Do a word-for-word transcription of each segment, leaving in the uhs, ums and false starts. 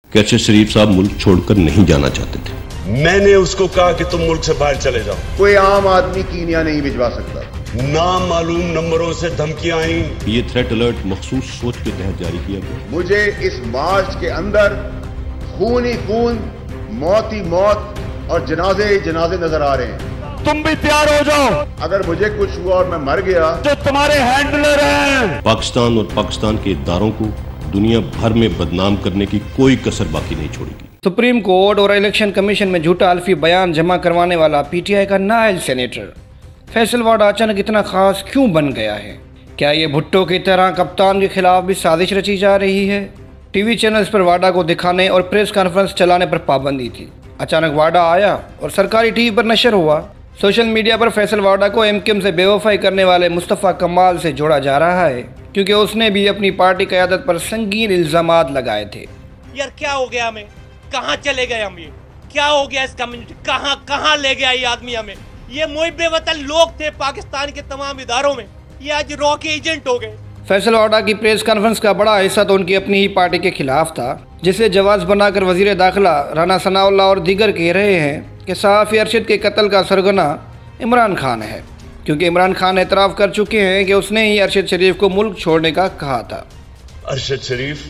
कि अरशद शरीफ साहब मुल्क छोड़कर नहीं जाना चाहते थे। मैंने उसको कहा कि तुम मुल्क से बाहर चले जाओ। कोई आम आदमी कीनिया नहीं भिजवा सकता। नामालूम नंबरों से धमकियां आई। ये थ्रेट अलर्ट मखसूस सोच के तहत जारी किया गया। मुझे इस मार्च के अंदर खून ही खून, मौत ही मौत और जनाजे ही जनाजे नजर आ रहे हैं। तुम भी तैयार हो जाओ। अगर मुझे कुछ हुआ और मैं मर गया जो तुम्हारे हैंडलर हैं। पाकिस्तान और पाकिस्तान के इदारों को दुनिया भर में बदनाम करने की कोई कसर बाकी नहीं छोड़ेगी। सुप्रीम कोर्ट और इलेक्शन कमीशन में झूठा अल्फी बयान जमा करवाने वाला पीटीआई का नायल सेनेटर फैसल वाडा अचानक इतना खास क्यों बन गया है? क्या ये भुट्टो की तरह कप्तान के खिलाफ भी साजिश रची जा रही है? टीवी चैनल्स पर वाडा को दिखाने और प्रेस कॉन्फ्रेंस चलाने पर पाबंदी थी। अचानक वाडा आया और सरकारी टीवी पर नशर हुआ। सोशल मीडिया पर फैसल वाडा को एमकेएम से बेवफाई करने वाले मुस्तफ़ा कमाल से जोड़ा जा रहा है, क्योंकि उसने भी अपनी पार्टी क़यादत पर संगीन इल्ज़ामात लगाए थे। यार क्या हो गया हमें? कहाँ चले गए हम? ये क्या हो गया इस कम्युनिटी? कहाँ कहाँ ले गया ये आदमी हमें? ये मुहिब्बे वतन लोग थे पाकिस्तान के तमाम इदारों में, ये आज रॉ के एजेंट हो गए। फैसल वाडा की प्रेस कॉन्फ्रेंस का बड़ा हिस्सा तो उनकी अपनी ही पार्टी के खिलाफ था, जिसे जवाब बनाकर वजीर दाखिला राना सनाउल्लाह और दीगर कह रहे हैं कि सहाफ़ी अरशद के कत्ल का सरगना इमरान खान है, क्योंकि इमरान खान एतराफ़ कर चुके हैं कि उसने ही अरशद शरीफ को मुल्क छोड़ने का कहा था। अरशद शरीफ,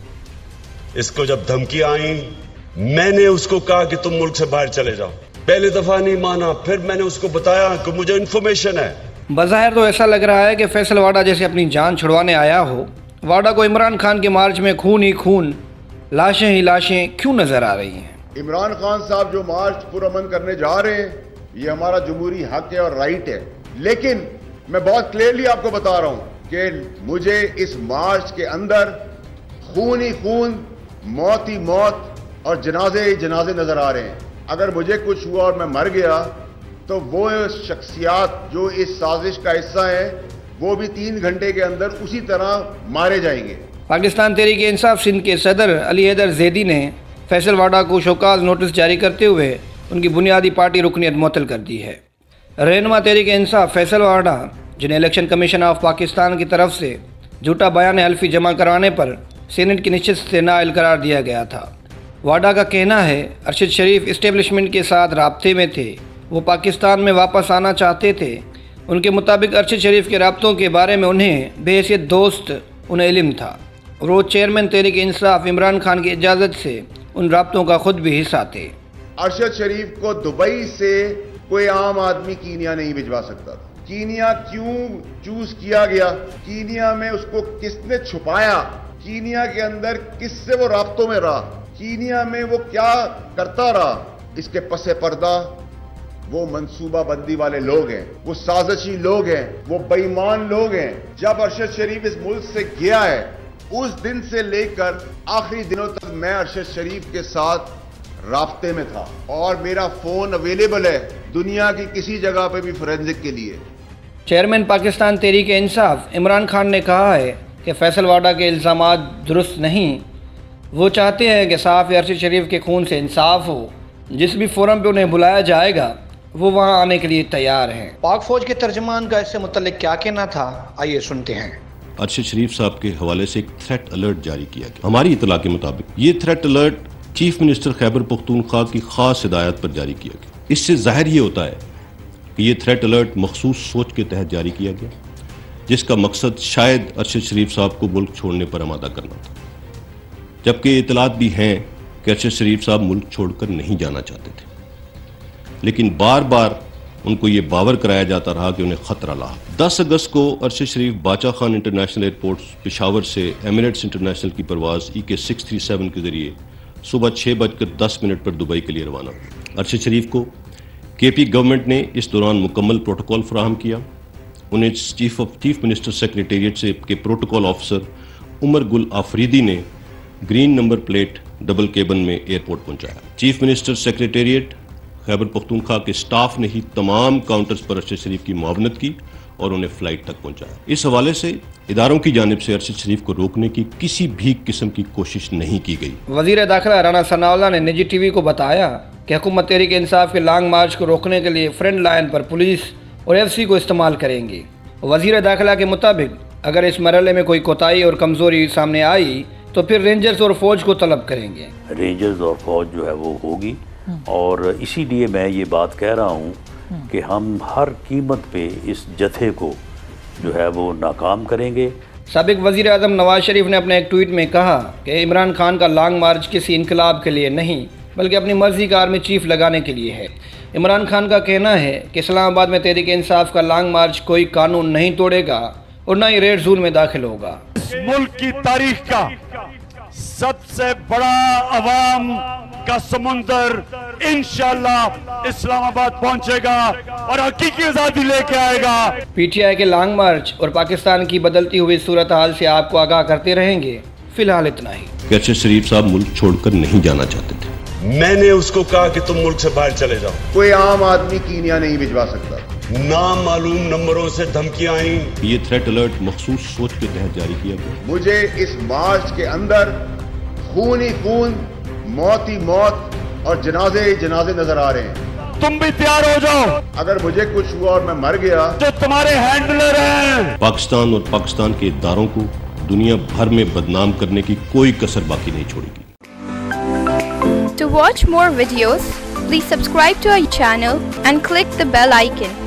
इसको जब धमकी आई, मैंने उसको कहा कि तुम मुल्क से बाहर चले जाओ। पहले दफा नहीं माना, फिर मैंने उसको बताया कि मुझे इंफॉर्मेशन है। बज़ाहिर तो ऐसा लग रहा है कि फैसल वाडा जैसे अपनी जान छुड़वाने आया हो। वाडा को इमरान खान के मार्च में खून ही खून, लाशें ही लाशें क्यों नजर आ रही हैं? इमरान खान साहब जो मार्च पुरअमन करने जा रहे हैं, ये हमारा जमहूरी हक है और राइट है, लेकिन मैं बहुत क्लियरली आपको बता रहा हूं कि मुझे इस मार्च के अंदर खून ही खून, मौत ही मौत और जनाजे ही जनाजे नजर आ रहे हैं। अगर मुझे कुछ हुआ और मैं मर गया तो वो शख्सियात जो इस साजिश का हिस्सा है वो भी तीन घंटे के अंदर उसी तरह मारे जाएंगे। पाकिस्तान तहरीक इंसाफ सिंध के सदर अली हैदर जैदी ने फैसल वाडा को शोकाज नोटिस जारी करते हुए उनकी बुनियादी पार्टी रुकनीत मुअत्तल कर दी है। रहनुमा तहरीक इंसाफ फैसल वाडा, जिन्हें इलेक्शन कमीशन ऑफ पाकिस्तान की तरफ से झूठा बयान हल्फी जमा करवाने पर सीनेट की निश्चित से नाअहल करार दिया गया था। वाडा का कहना है अरशद शरीफ इस्टेब्लिशमेंट के साथ राब्ते में थे, वो पाकिस्तान में वापस आना चाहते थे। उनके मुताबिक अरशद शरीफ के राब्तों के बारे में उन्हें बेहैसियत दोस्त उन्हें इल्म था और वो चेयरमैन तहरीक इंसाफ इमरान खान की इजाज़त से उन राब्तों का खुद भी हिस्सा थे। अरशद शरीफ को दुबई से कोई आम आदमी कीनिया नहीं भिजवा सकता था। कीनिया क्यों चूज किया गया? कीनिया में उसको किसने छुपाया? कीनिया के अंदर किससे वो राब्तों में रहा? कीनिया में वो क्या करता रहा? इसके पसे पर्दा वो मंसूबा बंदी वाले लोग हैं, वो साजिशी लोग हैं, वो बेईमान लोग हैं। जब अरशद शरीफ इस मुल्क से गया है, उस दिन से लेकर आखिरी दिनों तक मैं अरशद शरीफ के साथ राब्ते में था और मेरा फोन अवेलेबल है दुनिया की किसी जगह पे भी फोरेंसिक के लिए। चेयरमैन पाकिस्तान तहरीक इंसाफ इमरान खान ने कहा है कि फैसल वाडा के इल्ज़ामात दुरुस्त नहीं। वो चाहते हैं कि सहाफ़ी अरशद शरीफ के खून से इंसाफ हो। जिस भी फोरम पे उन्हें बुलाया जाएगा वो वहां आने के लिए तैयार हैं। पाक फौज के तर्जमान का इससे मुतल्लिक क्या कहना था, आइए सुनते हैं। अरशद शरीफ साहब के हवाले से एक थ्रेट अलर्ट जारी किया गया। हमारी इतला के मुताबिक ये threat alert chief minister Khyber Pakhtunkhwa की खास हिदायत पर जारी किया गया। इससे जाहिर ये होता है कि ये थ्रेट अलर्ट मखसूस सोच के तहत जारी किया गया, जिसका मकसद शायद अरशद शरीफ साहब को मुल्क छोड़ने पर आमादा करना था, जबकि इतलात भी हैं कि अरशद शरीफ साहब मुल्क छोड़कर नहीं जाना चाहते थे, लेकिन बार बार उनको ये बावर कराया जाता रहा कि उन्हें खतरा रहा। दस अगस्त को अरशद शरीफ बाचा खान इंटरनेशनल एयरपोर्ट पेशावर से एमिरेट्स इंटरनेशनल की परवाज ई के सिक्स थ्री सेवन के जरिए सुबह छः बजकर दस मिनट पर दुबई के लिए रवाना हुआ। अरशद शरीफ को के पी गवर्नमेंट ने इस दौरान मुकम्मल प्रोटोकॉल फराहम किया। उन्हें chief of chief minister secretariat से के प्रोटोकॉल ऑफिसर उमर गुल आफरीदी ने green number plate double cabin में एयरपोर्ट पहुंचाया। Chief minister secretariat Khyber Pakhtunkhwa के स्टाफ ने ही तमाम काउंटर्स पर अरशद शरीफ की मुआवनत की और उन्हें फ्लाइट तक पहुंचाया। इस हवाले से इदारों की जानिब से अरशद शरीफ को रोकने की किसी भी किस्म की कोशिश नहीं की गई। वजीर दाखिला राना सनाउल्लाह ने निजी टीवी को बताया कि हुकूमत तहरीक इंसाफ के लॉन्ग मार्च को रोकने के लिए फ्रंट लाइन पर पुलिस और एफ सी को इस्तेमाल करेंगे। वजीर दाखिला के मुताबिक अगर इस मरहले में कोई कोताही और कमज़ोरी सामने आई तो फिर रेंजर्स और फौज को तलब करेंगे। रेंजर्स और फौज जो है वो होगी, और इसीलिए मैं ये बात कह रहा हूँ कि हम हर कीमत पे इस जत्थे को जो है वो नाकाम करेंगे। साबिक वज़ीर आज़म नवाज शरीफ ने अपने एक ट्वीट में कहा कि इमरान खान का लॉन्ग मार्च किसी इनकलाब के लिए नहीं बल्कि अपनी मर्जी का आर्मी चीफ लगाने के लिए है। इमरान खान का कहना है कि इस्लामाबाद में तहरीक इंसाफ का लॉन्ग मार्च कोई कानून नहीं तोड़ेगा और न ही रेड जोन में दाखिल होगा। इस मुल्क की तारीख का सबसे बड़ा अवाम का समुंदर इंशाअल्लाह इस्लामाबाद पहुंचेगा और हकीकी आजादी लेके आएगा। पीटीआई के लॉन्ग मार्च और पाकिस्तान की बदलती हुई सूरत हाल से आपको आगाह करते रहेंगे। फिलहाल इतना ही। कैसे शरीफ साहब मुल्क छोड़कर नहीं जाना चाहते थे। मैंने उसको कहा कि तुम मुल्क से बाहर चले जाओ। कोई आम आदमी कीनिया नहीं भिजवा सकता। नामालूम नंबरों से धमकियां आई। ये थ्रेट अलर्ट मखसूस सोच के तहत जारी किया गया। मुझे इस मार्च के अंदर खून ही खून, मौत ही मौत और जनाजे ही जनाजे नजर आ रहे हैं। तुम भी तैयार हो जाओ। अगर मुझे कुछ हुआ और मैं मर गया, जो तुम्हारे हैंडलर हैं, पाकिस्तान और पाकिस्तान के इदारों को दुनिया भर में बदनाम करने की कोई कसर बाकी नहीं छोड़ेगी। To watch more videos, please subscribe to our channel and click the bell icon.